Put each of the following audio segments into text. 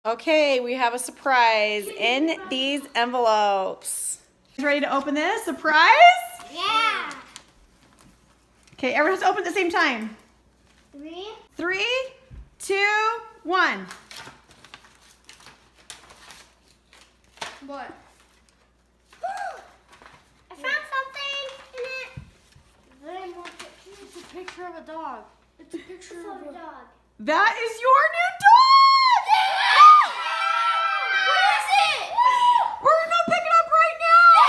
Okay, we have a surprise in these envelopes. Ready to open this? Surprise? Yeah. Okay, everyone has to open at the same time. 3, 2, 1. What? I found something in it. Very more pictures. It's a picture of a dog. It's a picture of a dog. That is your new dog! What is it? We're gonna go pick it up right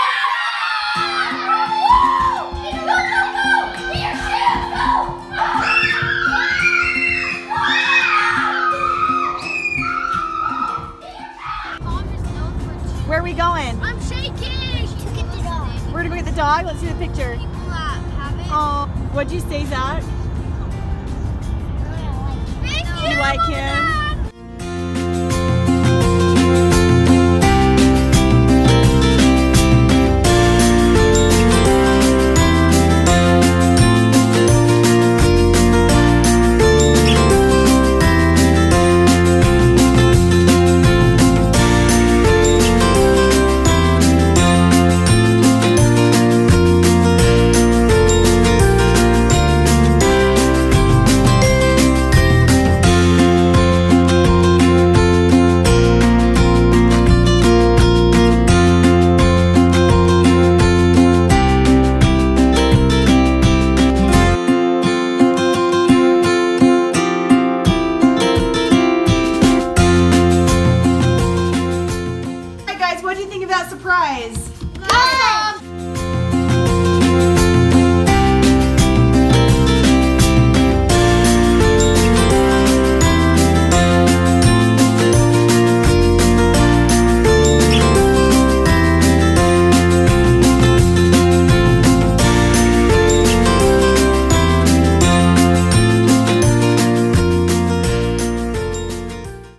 now! Go! Get your shoes! Go! Where are we going? I'm shaking! To get the dog. We're gonna go get the dog. Let's see the picture. People that have it. Oh, what'd you say, Zach? Thank you! You like him? What do you think of that surprise?